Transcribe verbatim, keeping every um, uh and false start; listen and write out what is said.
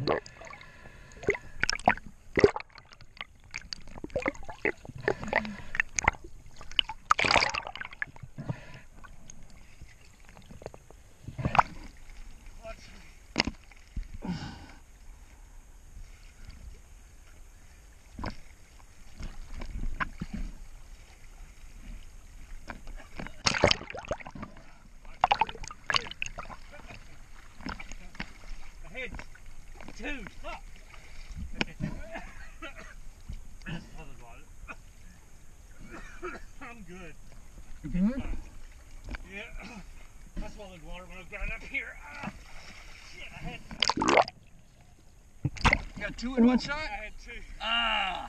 Two. Fuck. I'm good. You good? Yeah. I swallowed water when I was down up here. Ah, shit, I had. You got two in one shot? I had two. Ah.